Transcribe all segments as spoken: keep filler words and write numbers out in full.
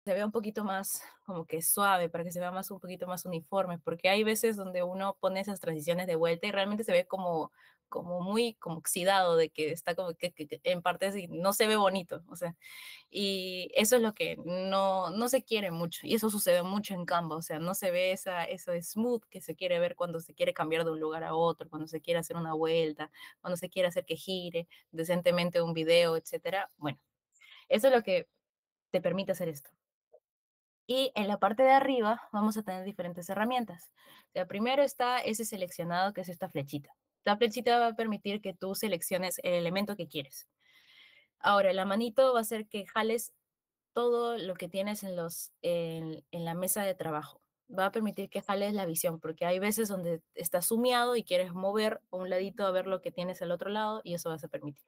se vea un poquito más como que suave, para que se vea más un poquito más uniforme, porque hay veces donde uno pone esas transiciones de vuelta y realmente se ve como, como muy como oxidado, de que está como que, que- que en partes y no se ve bonito, o sea, y eso es lo que no, no se quiere mucho, y eso sucede mucho en Canva, o sea, no se ve esa, eso smooth que se quiere ver cuando se quiere cambiar de un lugar a otro, cuando se quiere hacer una vuelta, cuando se quiere hacer que gire decentemente un video, etcétera. Bueno, eso es lo que te permite hacer esto. Y en la parte de arriba vamos a tener diferentes herramientas. O sea, primero está ese seleccionado, que es esta flechita. La flechita va a permitir que tú selecciones el elemento que quieres. Ahora, la manito va a hacer que jales todo lo que tienes en, los, en, en la mesa de trabajo. Va a permitir que jales la visión, porque hay veces donde estás sumiado y quieres mover a un ladito a ver lo que tienes al otro lado, y eso vas a permitir.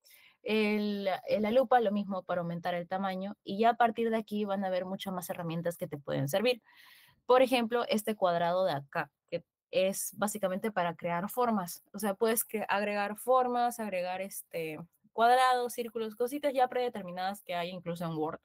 El, el- la lupa, lo mismo para aumentar el tamaño, y ya a partir de aquí van a haber muchas más herramientas que te pueden servir. Por ejemplo, este cuadrado de acá, que es básicamente para crear formas. O sea, puedes que agregar formas, agregar este cuadrados, círculos, cositas ya predeterminadas que hay incluso en Word.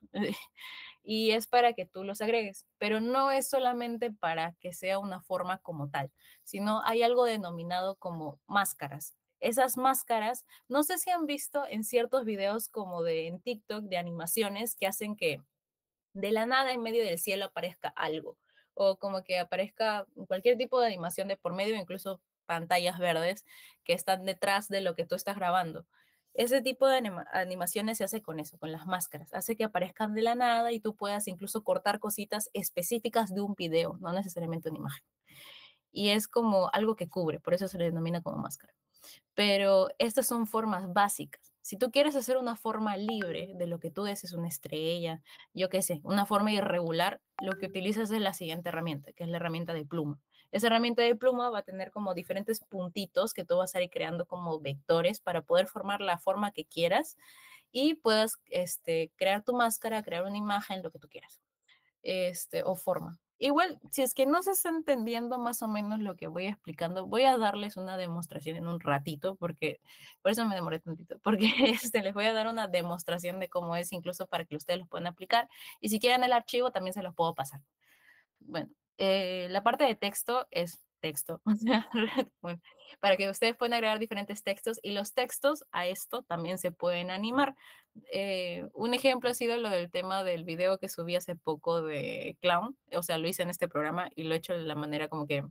Y es para que tú los agregues, pero no es solamente para que sea una forma como tal, sino hay algo denominado como máscaras. Esas máscaras, no sé si han visto en ciertos videos como de en TikTok de animaciones que hacen que de la nada en medio del cielo aparezca algo, o como que aparezca cualquier tipo de animación de por medio, incluso pantallas verdes que están detrás de lo que tú estás grabando. Ese tipo de anima animaciones se hace con eso, con las máscaras. Hace que aparezcan de la nada y tú puedas incluso cortar cositas específicas de un video, no necesariamente una imagen. Y es como algo que cubre, por eso se le denomina como máscara. Pero estas son formas básicas. Si tú quieres hacer una forma libre de lo que tú desees, una estrella, yo qué sé, una forma irregular, lo que utilizas es la siguiente herramienta, que es la herramienta de pluma. Esa herramienta de pluma va a tener como diferentes puntitos que tú vas a ir creando como vectores para poder formar la forma que quieras y puedas este, crear tu máscara, crear una imagen, lo que tú quieras este, o forma. Igual, si es que no se está entendiendo más o menos lo que voy explicando, voy a darles una demostración en un ratito, porque por eso me demoré tantito, porque este, les voy a dar una demostración de cómo es, incluso para que ustedes lo puedan aplicar. Y si quieren el archivo, también se los puedo pasar. Bueno, eh, la parte de texto es texto, o sea, bueno, para que ustedes puedan agregar diferentes textos y los textos a esto también se pueden animar. Eh, un ejemplo ha sido lo del tema del video que subí hace poco de Clown, o sea, lo hice en este programa y lo he hecho de la manera como que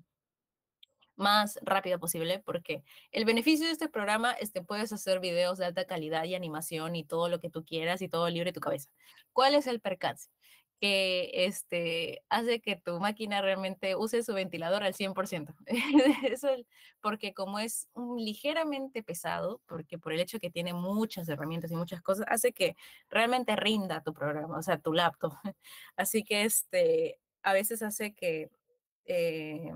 más rápida posible, porque el beneficio de este programa es que puedes hacer videos de alta calidad y animación y todo lo que tú quieras y todo libre de tu cabeza. ¿Cuál es el percance? Que este, hace que tu máquina realmente use su ventilador al cien por ciento. Eso es porque como es un ligeramente pesado, porque por el hecho que tiene muchas herramientas y muchas cosas, hace que realmente rinda tu programa, o sea, tu laptop. Así que este, a veces hace que... Eh,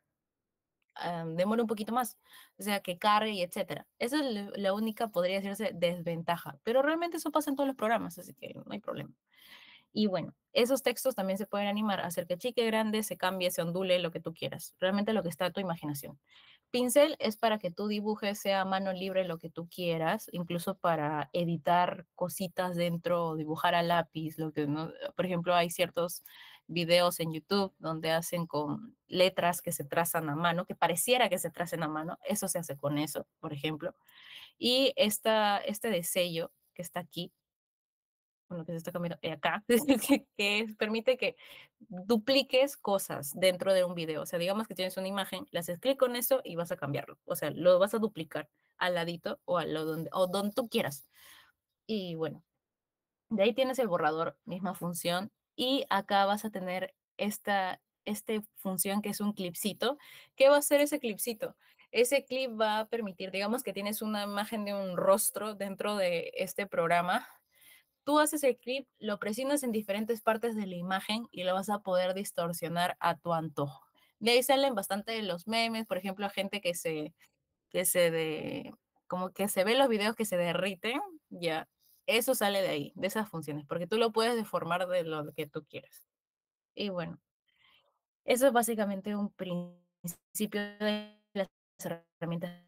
um, demora un poquito más, o sea, que cargue y etcétera. Esa es la, la única, podría decirse, desventaja, pero realmente eso pasa en todos los programas, así que no hay problema. Y bueno, esos textos también se pueden animar, hacer que chique, grande, se cambie, se ondule, lo que tú quieras. Realmente lo que está a tu imaginación. Pincel es para que tú dibujes, sea a mano libre lo que tú quieras, incluso para editar cositas dentro, dibujar a lápiz, lo que no, por ejemplo, hay ciertos videos en YouTube donde hacen con letras que se trazan a mano, que pareciera que se tracen a mano, eso se hace con eso, por ejemplo. Y esta, este de sello que está aquí, bueno, que se está cambiando eh, acá, que, que permite que dupliques cosas dentro de un video. O sea, digamos que tienes una imagen, le haces clic con eso y vas a cambiarlo. O sea, lo vas a duplicar al ladito o a lo donde, o donde tú quieras. Y bueno, de ahí tienes el borrador, misma función. Y acá vas a tener esta, este función que es un clipcito. ¿Qué va a hacer ese clipcito? Ese clip va a permitir, digamos que tienes una imagen de un rostro dentro de este programa, tú haces el clip, lo presionas en diferentes partes de la imagen y lo vas a poder distorsionar a tu antojo. De ahí salen bastante de los memes, por ejemplo, gente que se, que se de, como que se ve los videos que se derriten, ya, eso sale de ahí, de esas funciones, porque tú lo puedes deformar de lo que tú quieras. Y bueno, eso es básicamente un principio de las herramientas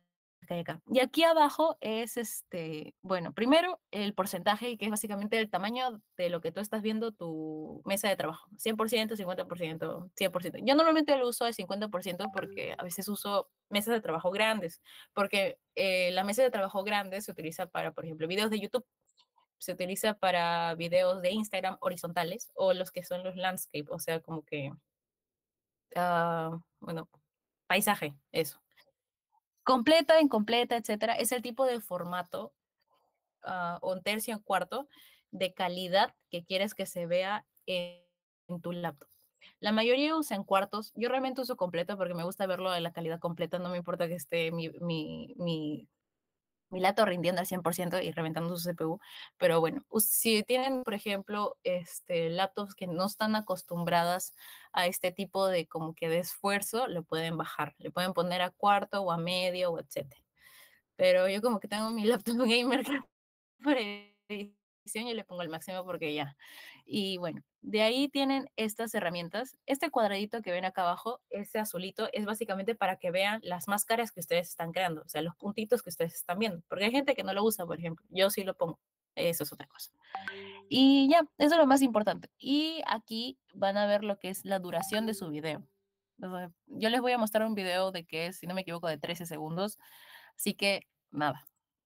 que hay acá. Y aquí abajo es, este, bueno, primero el porcentaje, que es básicamente el tamaño de lo que tú estás viendo tu mesa de trabajo. cien por ciento, cincuenta por ciento, cien por ciento. Yo normalmente lo uso al cincuenta por ciento porque a veces uso mesas de trabajo grandes, porque eh, la mesa de trabajo grande se utiliza para, por ejemplo, videos de YouTube, se utiliza para videos de Instagram horizontales o los que son los landscape, o sea, como que, uh, bueno, paisaje, eso. Completa, incompleta, etcétera, es el tipo de formato, uh, o un tercio, un cuarto, de calidad que quieres que se vea en, en tu laptop. La mayoría usan cuartos, yo realmente uso completo porque me gusta verlo de la calidad completa, no me importa que esté mi, mi, mi mi laptop rindiendo al cien por ciento y reventando su C P U, pero bueno, si tienen, por ejemplo, este, laptops que no están acostumbradas a este tipo de como que de esfuerzo, le pueden bajar, le pueden poner a cuarto o a medio o etcétera. Pero yo como que tengo mi laptop gamer para edición y le pongo el máximo porque ya. Y bueno, de ahí tienen estas herramientas. Este cuadradito que ven acá abajo, ese azulito, es básicamente para que vean las máscaras que ustedes están creando, o sea, los puntitos que ustedes están viendo. Porque hay gente que no lo usa, por ejemplo. Yo sí lo pongo. Eso es otra cosa. Y ya, eso es lo más importante. Y aquí van a ver lo que es la duración de su video. Yo les voy a mostrar un video de que es, si no me equivoco, de trece segundos. Así que, nada.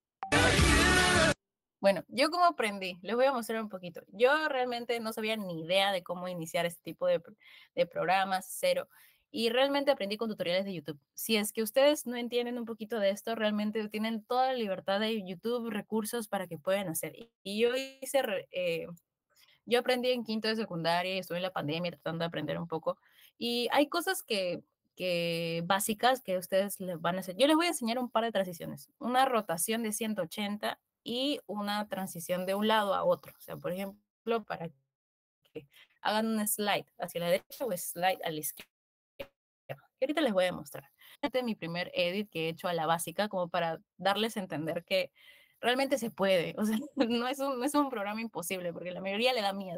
Bueno, yo cómo aprendí, les voy a mostrar un poquito. Yo realmente no sabía ni idea de cómo iniciar este tipo de, de programas, cero. Y realmente aprendí con tutoriales de YouTube. Si es que ustedes no entienden un poquito de esto, realmente tienen toda la libertad de YouTube, recursos para que puedan hacer. Y yo hice, eh, yo aprendí en quinto de secundaria y estuve en la pandemia tratando de aprender un poco. Y hay cosas que, que básicas que ustedes les van a hacer. Yo les voy a enseñar un par de transiciones. Una rotación de ciento ochenta y una transición de un lado a otro. O sea, por ejemplo, para que hagan un slide hacia la derecha o slide a la izquierda. Que ahorita les voy a mostrar. Este es mi primer edit que he hecho a la básica, como para darles a entender que realmente se puede. O sea, no es un, no es un programa imposible, porque la mayoría le da miedo.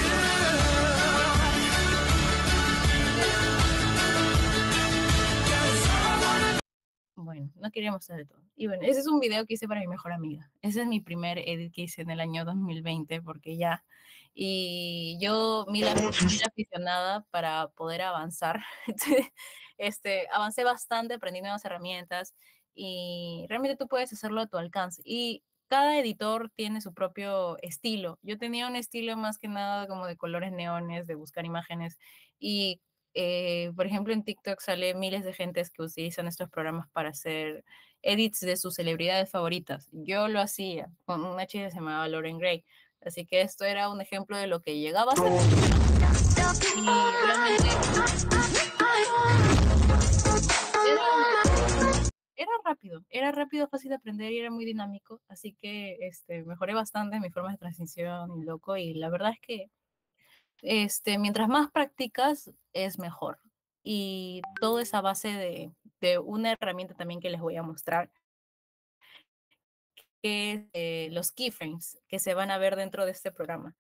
Bueno, no quería mostrar de todo. Y bueno, ese es un video que hice para mi mejor amiga. Ese es mi primer edit que hice en el año dos mil veinte, porque ya. Y yo, mil, mil aficionada para poder avanzar. este, avancé bastante, aprendí nuevas herramientas y realmente tú puedes hacerlo a tu alcance. Y cada editor tiene su propio estilo. Yo tenía un estilo más que nada como de colores neones, de buscar imágenes y eh, por ejemplo, en TikTok sale miles de gentes que utilizan estos programas para hacer edits de sus celebridades favoritas. Yo lo hacía con una chica que se llamaba Lauren Gray. Así que esto era un ejemplo de lo que llegaba a ser. Y realmente era, era rápido, era rápido, fácil de aprender y era muy dinámico. Así que este, mejoré bastante mi forma de transición y loco. Y la verdad es que este, mientras más practicas, es mejor. Y todo es a base de, de una herramienta también que les voy a mostrar, que es eh, los keyframes que se van a ver dentro de este programa.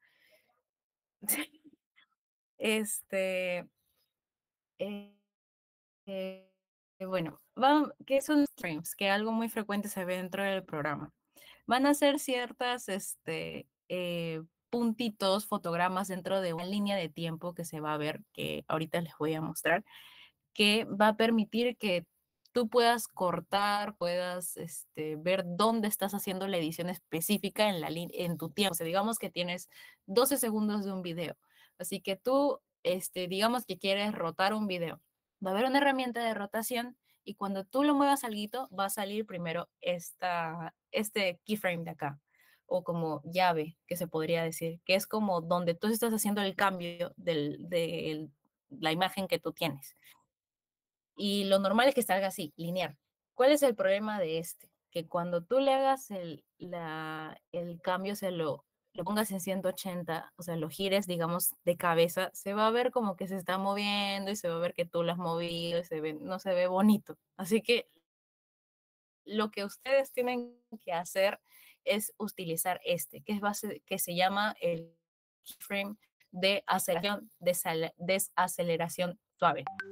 Este, eh, eh, bueno, van, ¿qué son frames? Que algo muy frecuente se ve dentro del programa. Van a ser ciertas, este, eh, puntitos, fotogramas dentro de una línea de tiempo que se va a ver, que ahorita les voy a mostrar, que va a permitir que tú puedas cortar, puedas este, ver dónde estás haciendo la edición específica en, la en tu tiempo. O sea, digamos que tienes doce segundos de un video. Así que tú, este, digamos que quieres rotar un video. Va a haber una herramienta de rotación y cuando tú lo muevas algo, va a salir primero esta, este keyframe de acá, o como llave, que se podría decir, que es como donde tú estás haciendo el cambio de del, la imagen que tú tienes. Y lo normal es que salga así, lineal. ¿Cuál es el problema de este? Que cuando tú le hagas el, la, el cambio, se lo, lo pongas en ciento ochenta, o sea, lo gires, digamos, de cabeza, se va a ver como que se está moviendo y se va a ver que tú lo has movido y se ve, no se ve bonito. Así que lo que ustedes tienen que hacer es utilizar este, que, es base, que se llama el keyframe de aceleración, desaceleración suave.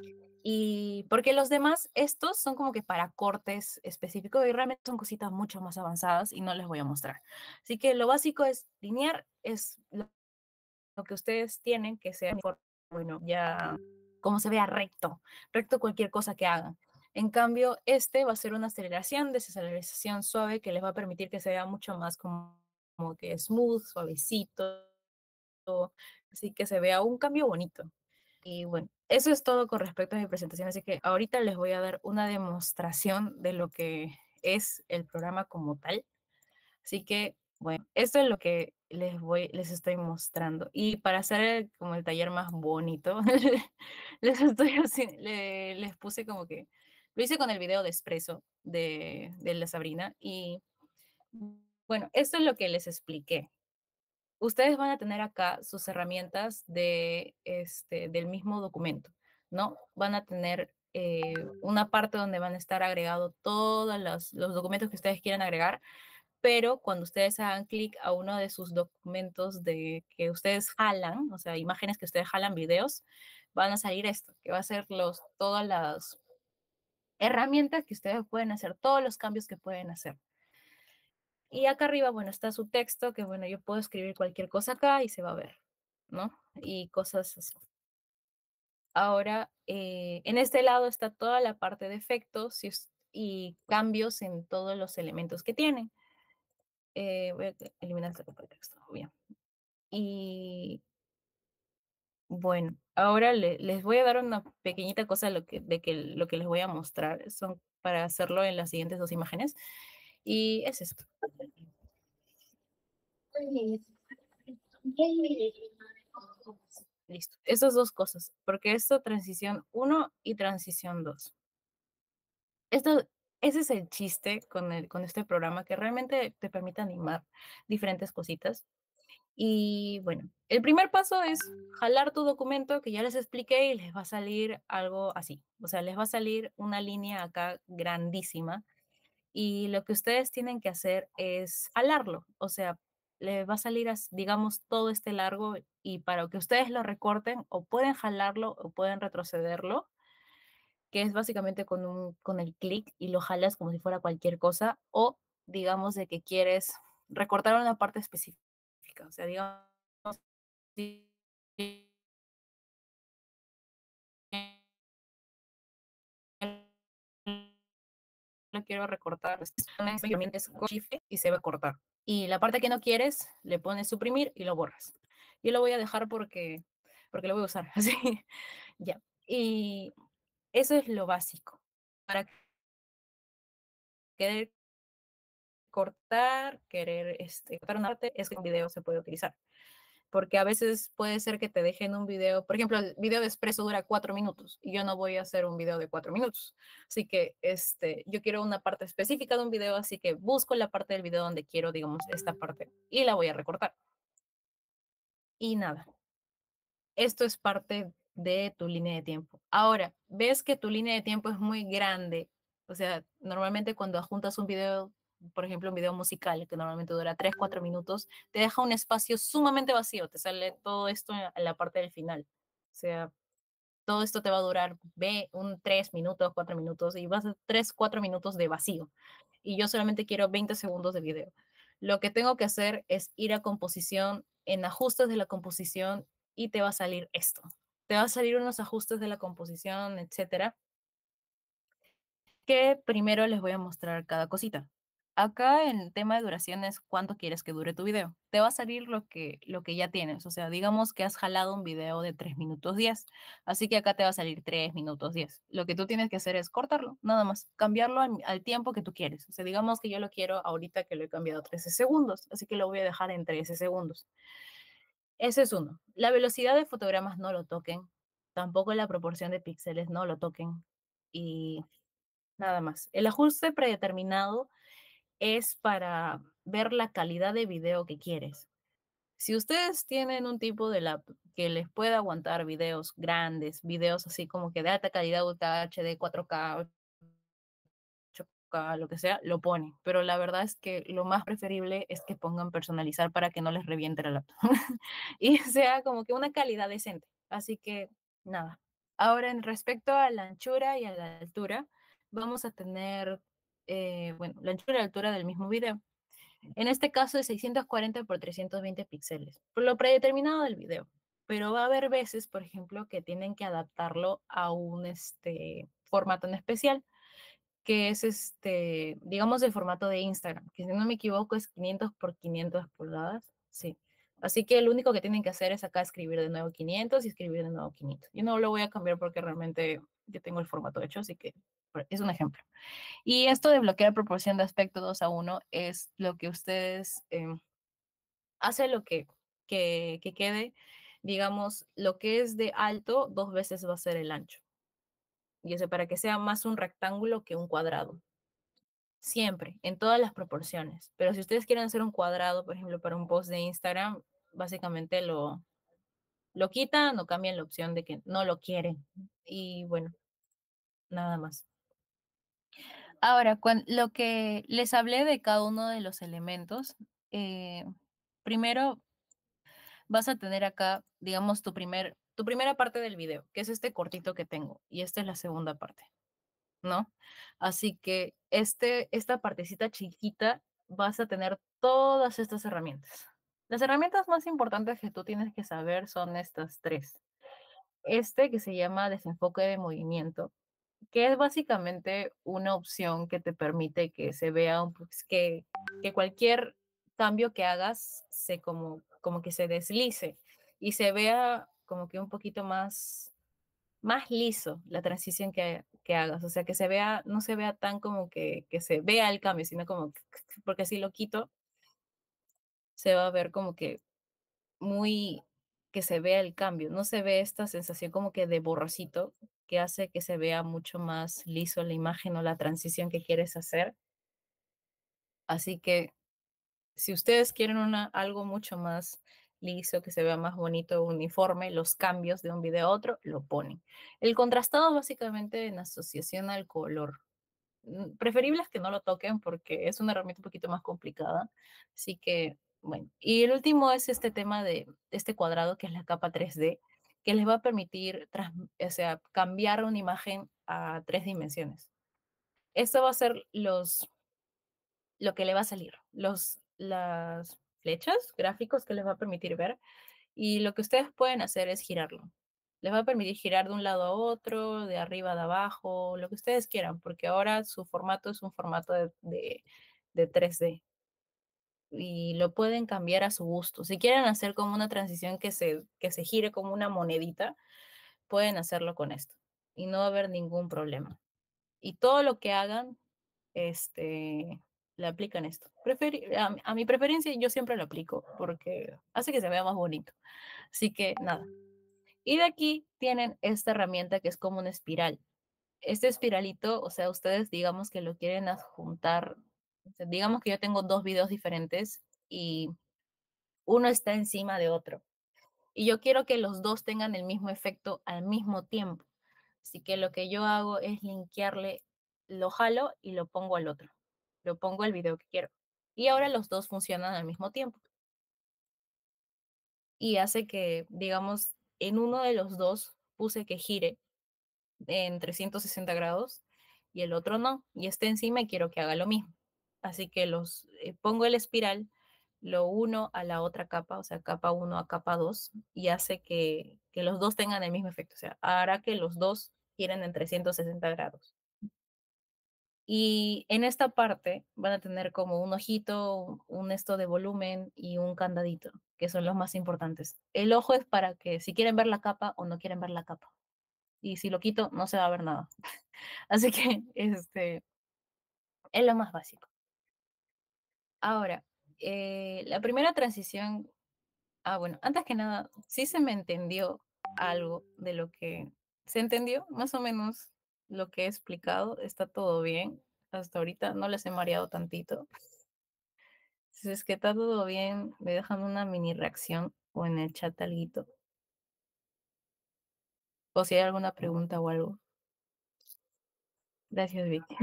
Y porque los demás, estos son como que para cortes específicos y realmente son cositas mucho más avanzadas y no les voy a mostrar. Así que lo básico es linear, es lo, lo que ustedes tienen que sea, bueno, ya como se vea recto, recto cualquier cosa que hagan. En cambio, este va a ser una aceleración, desaceleración suave que les va a permitir que se vea mucho más como, como que smooth, suavecito, así que se vea un cambio bonito. Y bueno, eso es todo con respecto a mi presentación, así que ahorita les voy a dar una demostración de lo que es el programa como tal. Así que, bueno, esto es lo que les voy, les estoy mostrando. Y para hacer el- como el taller más bonito, les estoy haci- le- les puse como que, lo hice con el video de Espresso de, de la Sabrina. Y bueno, esto es lo que les expliqué. Ustedes van a tener acá sus herramientas de, este, del mismo documento, ¿no? Van a tener eh, una parte donde van a estar agregados todos los, los documentos que ustedes quieran agregar, pero cuando ustedes hagan clic a uno de sus documentos de que ustedes jalan, o sea, imágenes que ustedes jalan, videos, van a salir esto, que va a ser los, todas las herramientas que ustedes pueden hacer, todos los cambios que pueden hacer. Y acá arriba, bueno, está su texto, que bueno, yo puedo escribir cualquier cosa acá y se va a ver, ¿no? Y cosas así. Ahora, eh, en este lado está toda la parte de efectos y, y cambios en todos los elementos que tienen. Eh, voy a eliminar esta capa de texto, bien. Y bueno, ahora le- les voy a dar una pequeñita cosa lo que, de que lo que les voy a mostrar. Son para hacerlo en las siguientes dos imágenes. Y es esto. Listo. Esas dos cosas, porque esto transición uno y transición dos. Esto, ese es el chiste con, el, con este programa que realmente te permite animar diferentes cositas. Y bueno, el primer paso es jalar tu documento que ya les expliqué y les va a salir algo así. O sea, les va a salir una línea acá grandísima y lo que ustedes tienen que hacer es jalarlo. O sea, les va a salir, as- digamos, todo este largo y para que ustedes lo recorten o pueden jalarlo o pueden retrocederlo, que es básicamente con, un, con el clic y lo jalas como si fuera cualquier cosa o digamos de que quieres recortar una parte específica. O sea, digamos, si no quiero recortar, simplemente es shift y se va a cortar. Y la parte que no quieres, le pones suprimir y lo borras. Yo lo voy a dejar porque, porque lo voy a usar, así, ya. Y eso es lo básico. Para querer cortar, querer este, cortar una parte, es que un video se puede utilizar. Porque a veces puede ser que te dejen un video, por ejemplo, el video de Expreso dura cuatro minutos y yo no voy a hacer un video de cuatro minutos. Así que este, yo quiero una parte específica de un video, así que busco la parte del video donde quiero, digamos, esta parte y la voy a recortar. Y nada, esto es parte de tu línea de tiempo. Ahora, ves que tu línea de tiempo es muy grande. O sea, normalmente cuando juntas un video, por ejemplo, un video musical que normalmente dura tres cuatro minutos, te deja un espacio sumamente vacío, te sale todo esto en la parte del final. O sea, todo esto te va a durar, ve, un tres minutos, cuatro minutos y vas a tres cuatro minutos de vacío. Y yo solamente quiero veinte segundos de video. Lo que tengo que hacer es ir a composición, en ajustes de la composición y te va a salir esto. Te va a salir unos ajustes de la composición, etcétera, que primero les voy a mostrar cada cosita. Acá en el tema de duración es cuánto quieres que dure tu video. Te va a salir lo que, lo que ya tienes. O sea, digamos que has jalado un video de tres minutos diez. Así que acá te va a salir tres minutos diez. Lo que tú tienes que hacer es cortarlo, nada más. Cambiarlo al, al tiempo que tú quieres. O sea, digamos que yo lo quiero ahorita que lo he cambiado a trece segundos. Así que lo voy a dejar en trece segundos. Ese es uno. La velocidad de fotogramas no lo toquen. Tampoco la proporción de píxeles no lo toquen. Y nada más. El ajuste predeterminado es para ver la calidad de video que quieres. Si ustedes tienen un tipo de lap que les pueda aguantar videos grandes, videos así como que de alta calidad, Ultra H D, cuatro K, ocho K, lo que sea, lo ponen. Pero la verdad es que lo más preferible es que pongan personalizar para que no les reviente la laptop y sea como que una calidad decente. Así que nada. Ahora, en respecto a la anchura y a la altura, vamos a tener, eh, bueno, la anchura y la altura del mismo video. En este caso es seiscientos cuarenta por trescientos veinte píxeles, por lo predeterminado del video. Pero va a haber veces, por ejemplo, que tienen que adaptarlo a un este, formato en especial, que es este, digamos, el formato de Instagram, que si no me equivoco es quinientos por quinientos pulgadas. Sí. Así que lo único que tienen que hacer es acá escribir de nuevo quinientos y escribir de nuevo quinientos. Yo no lo voy a cambiar porque realmente yo tengo el formato hecho, así que es un ejemplo. Y esto de bloquear proporción de aspecto dos a uno es lo que ustedes eh, hace lo que, que, que quede, digamos, lo que es de alto, dos veces va a ser el ancho. Y eso para que sea más un rectángulo que un cuadrado. Siempre, en todas las proporciones. Pero si ustedes quieren hacer un cuadrado, por ejemplo, para un post de Instagram, básicamente lo, lo quitan o cambian la opción de que no lo quieren. Y bueno, nada más. Ahora, cuan- lo que les hablé de cada uno de los elementos, eh, primero vas a tener acá, digamos, tu, primer, tu primera parte del video, que es este cortito que tengo, y esta es la segunda parte, ¿no? Así que este, esta partecita chiquita vas a tener todas estas herramientas. Las herramientas más importantes que tú tienes que saber son estas tres. Este que se llama desenfoque de movimiento, que es básicamente una opción que te permite que se vea un, pues, que, que cualquier cambio que hagas se como, como que se deslice y se vea como que un poquito más, más liso la transición que, que hagas. O sea, que se vea, no se vea tan como que, que se vea el cambio, sino como, porque si lo quito, se va a ver como que muy que se vea el cambio, no se ve esta sensación como que de borrosito que hace que se vea mucho más liso la imagen o la transición que quieres hacer. Así que si ustedes quieren una, algo mucho más liso, que se vea más bonito, uniforme, los cambios de un video a otro, lo ponen. El contrastado es básicamente en asociación al color. Mm, preferible es que no lo toquen porque es una herramienta un poquito más complicada. Así que, bueno. Y el último es este tema de este cuadrado que es la capa tres D, que les va a permitir trans- o sea, cambiar una imagen a tres dimensiones. Esto va a ser los, lo que le va a salir, los, las flechas, gráficos que les va a permitir ver. Y lo que ustedes pueden hacer es girarlo. Les va a permitir girar de un lado a otro, de arriba a abajo, lo que ustedes quieran, porque ahora su formato es un formato de, de, de tres D y lo pueden cambiar a su gusto. Si quieren hacer como una transición que se, que se gire como una monedita, pueden hacerlo con esto y no va a haber ningún problema. Y todo lo que hagan, este, le aplican esto. Preferi a, a mi preferencia yo siempre lo aplico porque hace que se vea más bonito. Así que nada. Y de aquí tienen esta herramienta que es como una espiral. Este espiralito, o sea, ustedes digamos que lo quieren adjuntar. O sea, digamos que yo tengo dos videos diferentes y uno está encima de otro. Y yo quiero que los dos tengan el mismo efecto al mismo tiempo. Así que lo que yo hago es linkearle, lo jalo y lo pongo al otro. Lo pongo al video que quiero. Y ahora los dos funcionan al mismo tiempo. Y hace que, digamos, en uno de los dos puse que gire en trescientos sesenta grados y el otro no. Y este encima y quiero que haga lo mismo. Así que los eh, pongo el espiral, lo uno a la otra capa, o sea, capa uno a capa dos, y hace que, que los dos tengan el mismo efecto. O sea, hará que los dos giren en trescientos sesenta grados. Y en esta parte van a tener como un ojito, un esto de volumen y un candadito, que son los más importantes. El ojo es para que si quieren ver la capa o no quieren ver la capa. Y si lo quito, no se va a ver nada. Así que este es lo más básico. Ahora, eh, la primera transición, ah, bueno, antes que nada, sí se me entendió algo de lo que se entendió, más o menos lo que he explicado, está todo bien. Hasta ahorita no les he mareado tantito. Si es que está todo bien, me dejan una mini reacción o en el chat alguito. O si hay alguna pregunta o algo. Gracias, Vicky.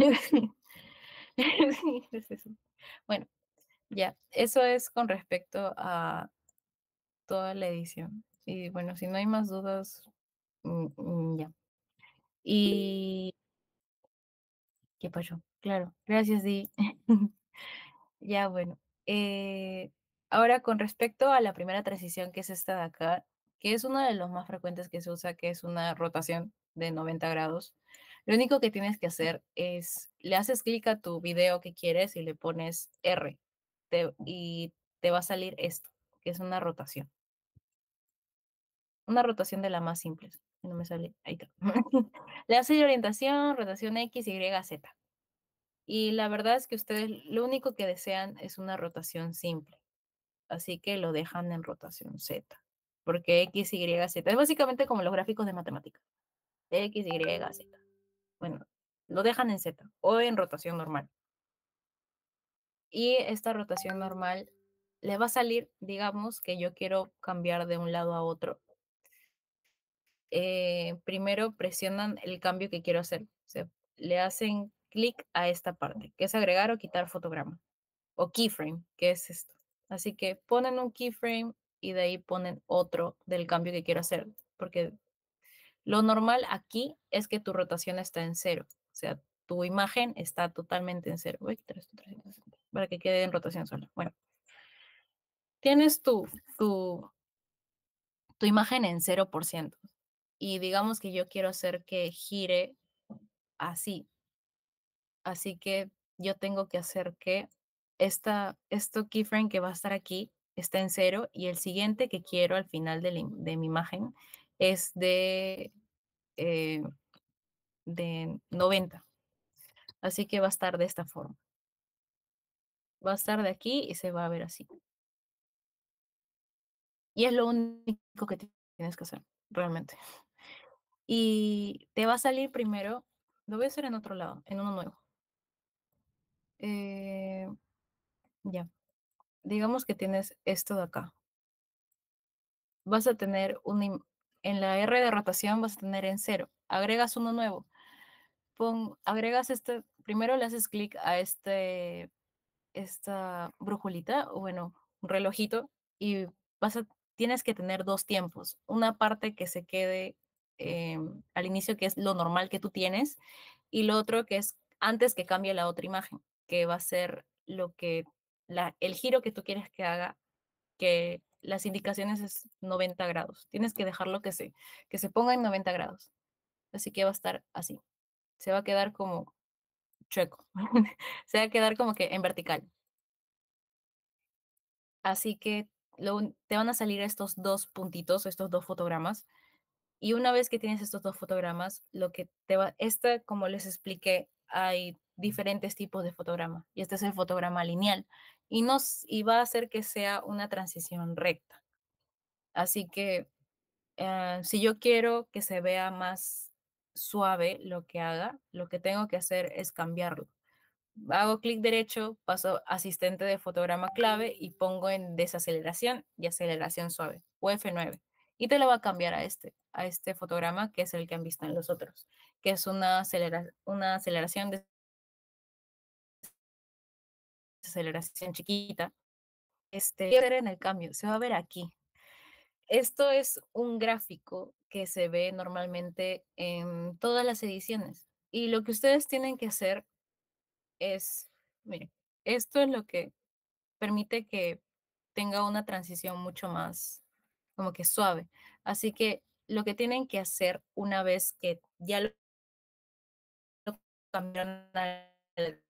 Sí, es eso. Bueno, ya, eso es con respecto a toda la edición. Y bueno, si no hay más dudas, mm, mm, ya. Y ¿qué pasó? Claro, gracias, Di. Ya, bueno. Eh, ahora con respecto a la primera transición, que es esta de acá, que es uno de los más frecuentes que se usa, que es una rotación de noventa grados. Lo único que tienes que hacer es, le haces clic a tu video que quieres y le pones R te- y te va a salir esto, que es una rotación. Una rotación de la más simples. No me sale. Ahí está. Le haces orientación, rotación X, Y, Z. Y la verdad es que ustedes lo único que desean es una rotación simple. Así que lo dejan en rotación Z. Porque X, Y, Z. Es básicamente como los gráficos de matemática. X, Y, Z. Bueno, lo dejan en Z o en rotación normal. Y esta rotación normal le va a salir, digamos que yo quiero cambiar de un lado a otro. Eh, primero presionan el cambio que quiero hacer. O sea, le hacen clic a esta parte, que es agregar o quitar fotograma. O keyframe, que es esto. Así que ponen un keyframe y de ahí ponen otro del cambio que quiero hacer. Porque lo normal aquí es que tu rotación está en cero. O sea, tu imagen está totalmente en cero. Voy a quitar esto trescientos sesenta para que quede en rotación sola. Bueno, tienes tu, tu, tu imagen en cero por ciento. Y digamos que yo quiero hacer que gire así. Así que yo tengo que hacer que esta, esto keyframe que va a estar aquí está en cero y el siguiente que quiero al final de, la im- de mi imagen es de, eh, de noventa. Así que va a estar de esta forma. Va a estar de aquí y se va a ver así. Y es lo único que ti- tienes que hacer, realmente. Y te va a salir primero, lo voy a hacer en otro lado, en uno nuevo. Eh, ya, digamos que tienes esto de acá. Vas a tener un, im- en la R de rotación vas a tener en cero. Agregas uno nuevo. Pon, agregas este, primero le haces clic a este, esta brujulita, o bueno, un relojito, y vas a, tienes que tener dos tiempos. Una parte que se quede eh, al inicio, que es lo normal que tú tienes, y lo otro que es antes que cambie la otra imagen, que va a ser lo que, la, el giro que tú quieres que haga, que las indicaciones es noventa grados. Tienes que dejarlo que se, que se ponga en noventa grados. Así que va a estar así. Se va a quedar como chueco. Se va a quedar como que en vertical. Así que lo- te van a salir estos dos puntitos, estos dos fotogramas. Y una vez que tienes estos dos fotogramas, lo que te va, esta, como les expliqué, hay diferentes tipos de fotograma. Y este es el fotograma lineal. Y, nos, y va a hacer que sea una transición recta. Así que Eh, si yo quiero que se vea más suave lo que haga, lo que tengo que hacer es cambiarlo. Hago clic derecho, paso asistente de fotograma clave y pongo en desaceleración y aceleración suave, o F nueve. Y te lo va a cambiar a este, a este fotograma que es el que han visto en los otros, que es una, acelera, una aceleración de aceleración chiquita. Este, voy a hacer en el cambio, se va a ver aquí. Esto es un gráfico que se ve normalmente en todas las ediciones. Y lo que ustedes tienen que hacer es, miren, esto es lo que permite que tenga una transición mucho más como que suave. Así que lo que tienen que hacer una vez que ya lo cambiaron al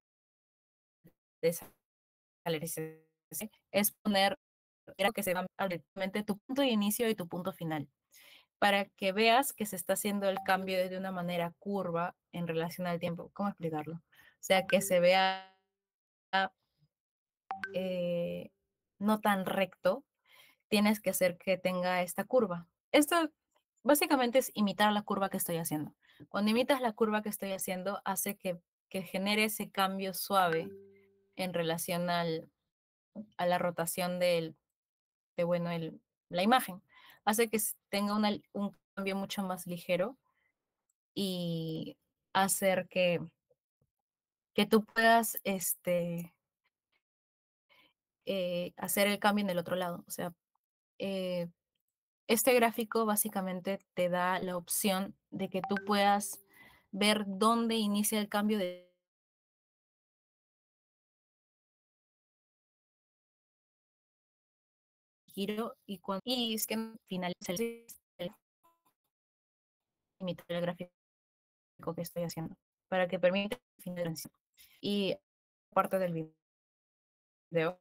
desaceleración es poner era que se va directamente tu punto de inicio y tu punto final, para que veas que se está haciendo el cambio de una manera curva en relación al tiempo. ¿Cómo explicarlo? O sea, que se vea eh, no tan recto, tienes que hacer que tenga esta curva. Esto básicamente es imitar la curva que estoy haciendo. Cuando imitas la curva que estoy haciendo, hace que, que genere ese cambio suave en relación al, a la rotación del, de, bueno, el, la imagen. Hace que tenga una, un cambio mucho más ligero y hacer que, que tú puedas este, eh, hacer el cambio en el otro lado. O sea, eh, este gráfico básicamente te da la opción de que tú puedas ver dónde inicia el cambio de giro y cuando y es que finaliza el imitar el gráfico que estoy haciendo para que permita el fin de transición. Y parte del video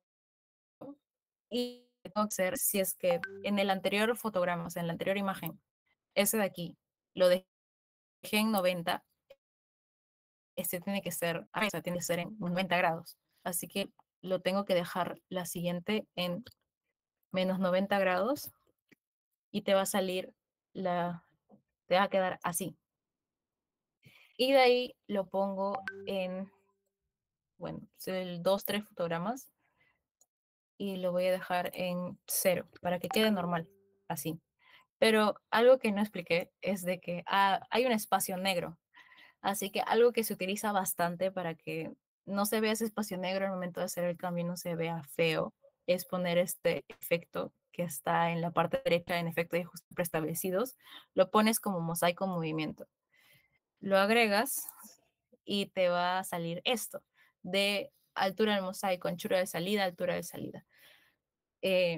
y tengo que hacer si es que en el anterior fotograma, o sea, en la anterior imagen, ese de aquí, lo dejé en noventa, este tiene que ser, o sea, tiene que ser en noventa grados. Así que lo tengo que dejar la siguiente en menos noventa grados y te va a salir la, te va a quedar así. Y de ahí lo pongo en, bueno, el dos, tres fotogramas y lo voy a dejar en cero para que quede normal, así. Pero algo que no expliqué es de que ah, hay un espacio negro. Así que algo que se utiliza bastante para que no se vea ese espacio negro al momento de hacer el cambio y no se vea feo, es poner este efecto que está en la parte derecha en efecto de ajustes preestablecidos, lo pones como mosaico en movimiento. Lo agregas y te va a salir esto, de altura del mosaico, anchura de salida, altura de salida. Eh,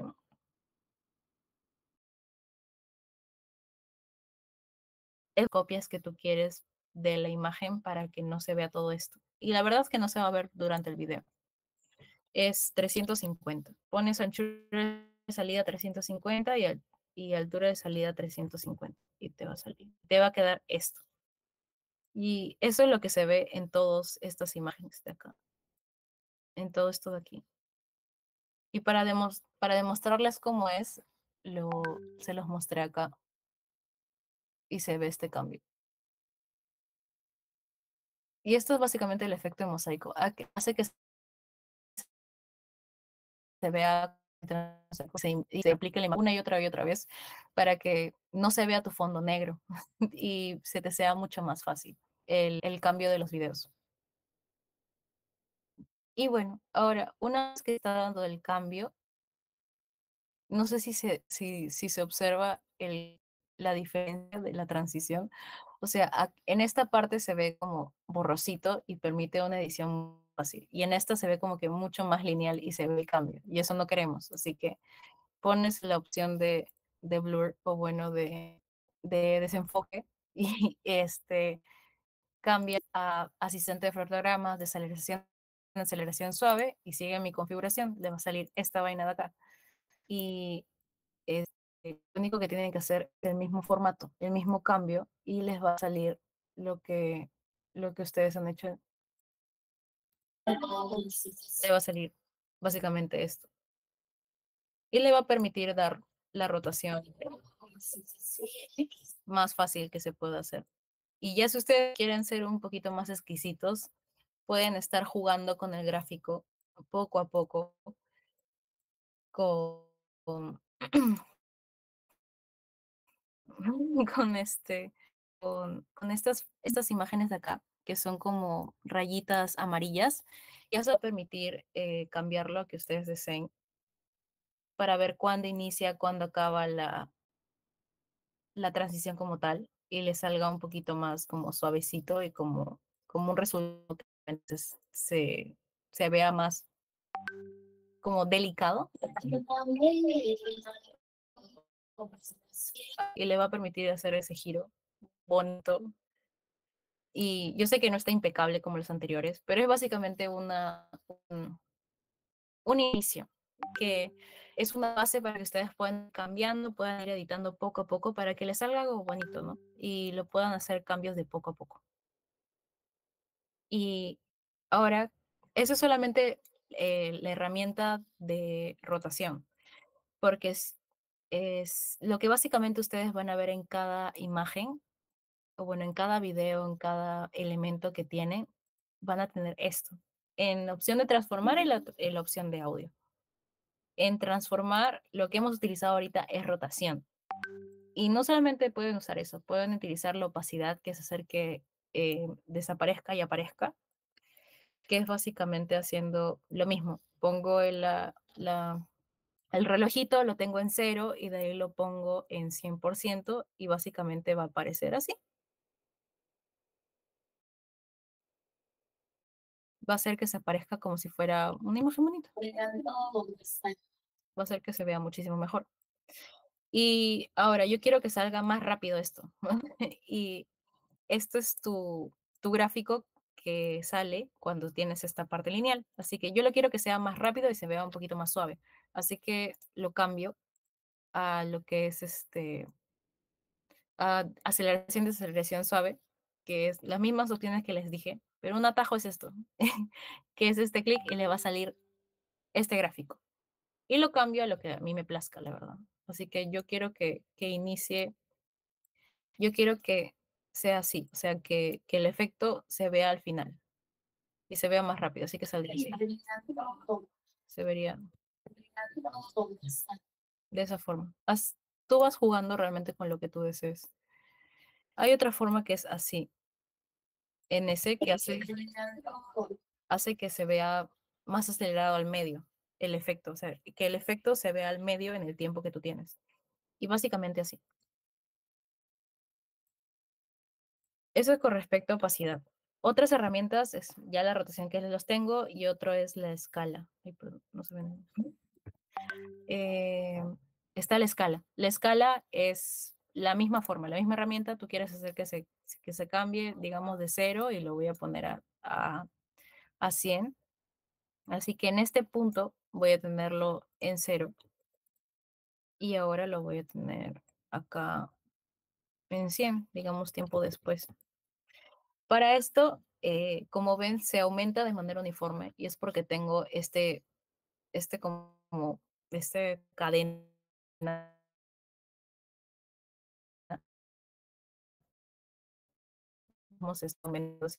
es copias que tú quieres de la imagen para que no se vea todo esto. Y la verdad es que no se va a ver durante el video. Es trescientos cincuenta. Pones anchura de salida trescientos cincuenta y, al, y altura de salida trescientos cincuenta y te va a salir. Te va a quedar esto. Y eso es lo que se ve en todas estas imágenes de acá. En todo esto de aquí. Y para, demos, para demostrarles cómo es, lo, se los mostré acá. Y se ve este cambio. Y esto es básicamente el efecto de mosaico. Hace que se vea y se aplique la imagen una y otra y otra vez para que no se vea tu fondo negro y se te sea mucho más fácil el, el cambio de los videos. Y bueno, ahora, una vez que está dando el cambio, no sé si se, si, si se observa el, la diferencia de la transición. O sea, en esta parte se ve como borrosito y permite una edición fácil. Y en esta se ve como que mucho más lineal y se ve el cambio. Y eso no queremos. Así que pones la opción de, de blur o bueno, de, de desenfoque y este cambia a asistente de fotogramas, de aceleración, aceleración suave y sigue mi configuración. Le va a salir esta vaina de acá. Y es, lo único que tienen que hacer es el mismo formato, el mismo cambio y les va a salir lo que, lo que ustedes han hecho. Le va a salir básicamente esto. Y le va a permitir dar la rotación más fácil que se pueda hacer. Y ya si ustedes quieren ser un poquito más exquisitos, pueden estar jugando con el gráfico poco a poco con, con, con este, con, con estas, estas imágenes de acá, que son como rayitas amarillas, y eso va a permitir eh, cambiarlo a que ustedes deseen para ver cuándo inicia, cuándo acaba la, la transición como tal y le salga un poquito más como suavecito y como, como un resultado que entonces se, se vea más como delicado y le va a permitir hacer ese giro bonito. Y yo sé que no está impecable como los anteriores, pero es básicamente una, un, un inicio que es una base para que ustedes puedan ir cambiando, puedan ir editando poco a poco para que les salga algo bonito, ¿no? Y lo puedan hacer cambios de poco a poco. Y ahora, eso es solamente eh, la herramienta de rotación, porque es, es lo que básicamente ustedes van a ver en cada imagen, o bueno, en cada video, en cada elemento que tienen, van a tener esto. En la opción de transformar y la, en la opción de audio. En transformar, lo que hemos utilizado ahorita es rotación. Y no solamente pueden usar eso, pueden utilizar la opacidad, que es hacer que eh, desaparezca y aparezca, que es básicamente haciendo lo mismo. Pongo el, la, la, el relojito, lo tengo en cero y de ahí lo pongo en cien por ciento y básicamente va a aparecer así. va a hacer que se aparezca como si fuera una imagen bonita. Va a hacer que se vea muchísimo mejor. Y ahora yo quiero que salga más rápido esto. Y esto es tu, tu gráfico que sale cuando tienes esta parte lineal. Así que yo lo quiero que sea más rápido y se vea un poquito más suave. Así que lo cambio a lo que es este a aceleración, desaceleración suave, que es las mismas opciones que les dije, pero un atajo es esto, que es este clic y le va a salir este gráfico. Y lo cambio a lo que a mí me plazca, la verdad. Así que yo quiero que, que inicie, yo quiero que sea así, o sea, que, que el efecto se vea al final y se vea más rápido, así que saldría así. Se vería de esa forma. Haz- tú vas jugando realmente con lo que tú desees. Hay otra forma que es así, en ese que hace, hace que se vea más acelerado al medio el efecto, o sea, que el efecto se vea al medio en el tiempo que tú tienes. Y básicamente así. Eso es con respecto a opacidad. Otras herramientas es ya la rotación que los tengo y otro es la escala. Ay, perdón, no se ven. Eh, está la escala. La escala es la misma forma, la misma herramienta. Tú quieres hacer que se, que se cambie, digamos, de cero y lo voy a poner a, a, a cien. Así que en este punto voy a tenerlo en cero y ahora lo voy a tener acá en cien, digamos, tiempo después. Para esto, eh, como ven, se aumenta de manera uniforme y es porque tengo este, este como, este cadena, vamos a esto menos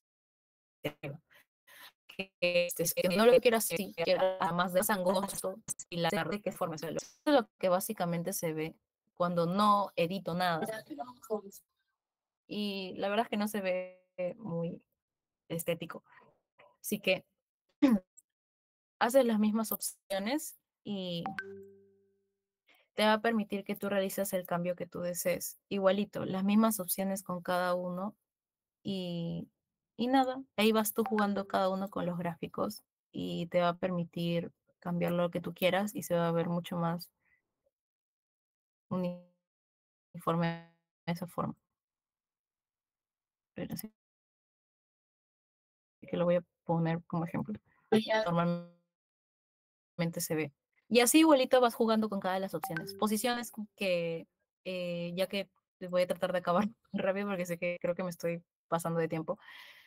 que, este, que no lo quiero así, quiero más de angosto y la de qué forma se lo. Eso es lo que básicamente se ve cuando no edito nada. Y la verdad es que no se ve muy estético. Así que haces las mismas opciones y te va a permitir que tú realices el cambio que tú desees. Igualito, las mismas opciones con cada uno y, y nada, ahí vas tú jugando cada uno con los gráficos y te va a permitir cambiar lo que tú quieras y se va a ver mucho más uniforme de esa forma. Pero sí que lo voy a poner como ejemplo. Normalmente se ve. Y así igualito vas jugando con cada de las opciones. Posiciones que, eh, ya que voy a tratar de acabar rápido porque sé que creo que me estoy pasando de tiempo,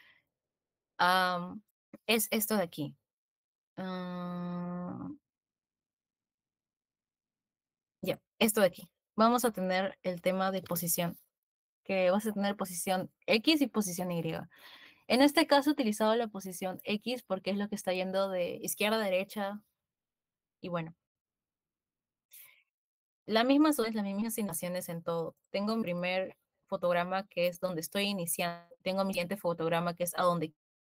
am, es esto de aquí. Ah, ya, esto de aquí. Vamos a tener el tema de posición, que vas a tener posición X y posición Y. En este caso he utilizado la posición X porque es lo que está yendo de izquierda a derecha y bueno, la misma son las mismas asignaciones en todo. Tengo mi primer fotograma que es donde estoy iniciando. Tengo mi siguiente fotograma que es a donde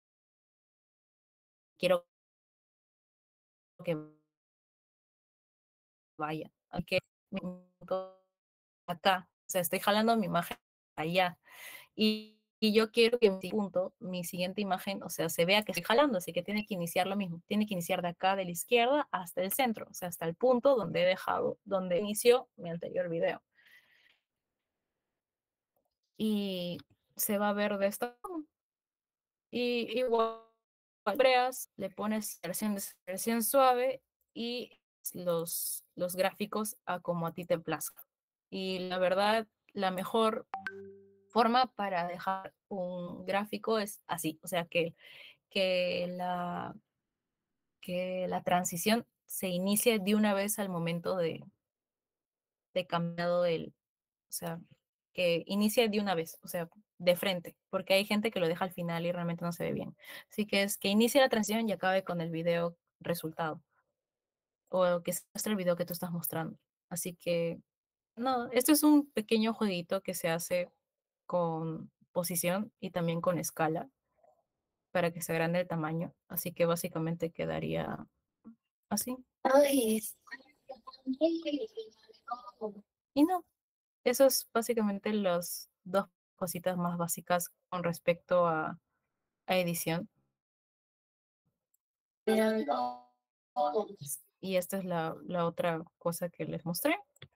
quiero que vaya. Aunque acá, o sea, estoy jalando mi imagen allá. Y, y yo quiero que mi punto, mi siguiente imagen, o sea, se vea que estoy jalando, así que tiene que iniciar lo mismo. Tiene que iniciar de acá, de la izquierda, hasta el centro, o sea, hasta el punto donde he dejado, donde inició mi anterior video. Y se va a ver de esta forma. Y igual creas, le pones versión, versión suave y los, los gráficos a como a ti te plazca. Y la verdad, la mejor forma para dejar un gráfico es así, o sea, que, que, la, que la transición se inicie de una vez al momento de, de cambiado el, o sea, que inicie de una vez, o sea, de frente, porque hay gente que lo deja al final y realmente no se ve bien. Así que es que inicie la transición y acabe con el video resultado, o que se muestre el video que tú estás mostrando. Así que, no, esto es un pequeño jueguito que se hace con posición y también con escala para que se agrande el tamaño. Así que básicamente quedaría así. Y no, eso es básicamente las dos cositas más básicas con respecto a, a edición. Y esta es la, la otra cosa que les mostré.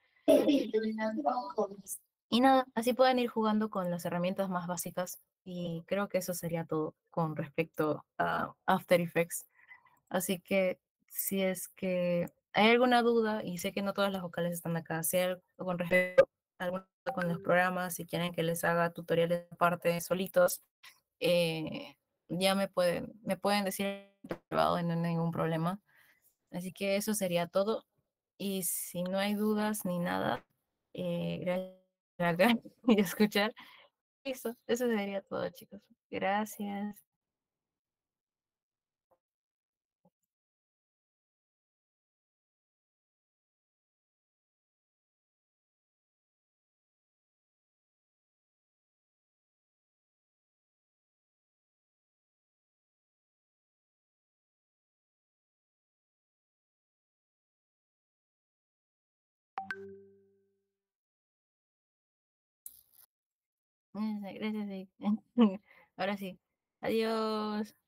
Y nada, así pueden ir jugando con las herramientas más básicas y creo que eso sería todo con respecto a After Effects. Así que si es que hay alguna duda, y sé que no todas las vocales están acá, si hay algo con respecto a alguna duda con los programas, si quieren que les haga tutoriales aparte solitos, eh, ya me pueden, me pueden decir en privado y no hay ningún problema. Así que eso sería todo. Y si no hay dudas ni nada, eh, gracias por acá y escuchar. Listo, eso sería todo, chicos. Gracias. Gracias, gracias. Ahora sí. Adiós.